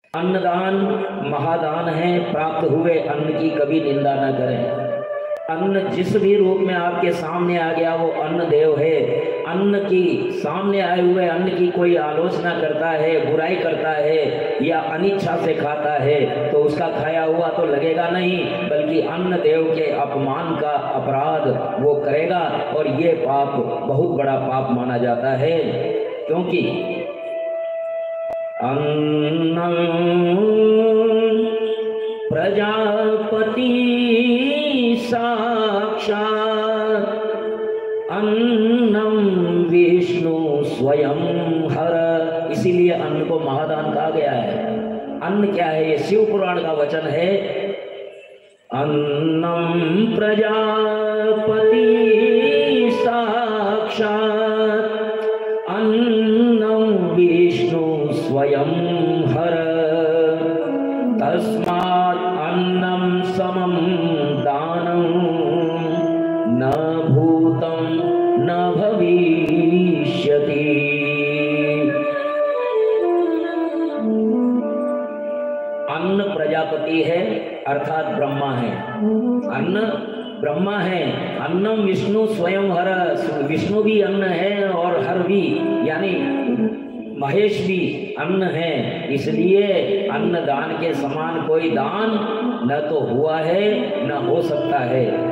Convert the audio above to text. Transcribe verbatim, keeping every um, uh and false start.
अन्नदान महादान है, प्राप्त हुए अन्न की कभी निंदा न करें। अन्न जिस भी रूप में आपके सामने आ गया वो अन्न देव है। अन्न की सामने आए हुए अन्न की कोई आलोचना करता है, बुराई करता है या अनिच्छा से खाता है तो उसका खाया हुआ तो लगेगा नहीं, बल्कि अन्न देव के अपमान का अपराध वो करेगा और ये पाप बहुत बड़ा पाप माना जाता है। क्योंकि अन्नं प्रजापति साक्षात् अन्नं विष्णु स्वयं हर, इसीलिए अन्न को महादान कहा गया है। अन्न क्या है? ये शिव पुराण का वचन है। अन्नं प्रजापति साक्षात् अन्नं विष्णु स्वयं हर, तस्मात् अन्नं समं दानं न भूतं न भविष्यति। अन्न प्रजापति है अर्थात ब्रह्मा है। अन्न ब्रह्मा है। अन्नम विष्णु स्वयं हर, विष्णु भी अन्न है और हर भी यानी महेश भी अन्न है। इसलिए अन्न दान के समान कोई दान न तो हुआ है न हो सकता है।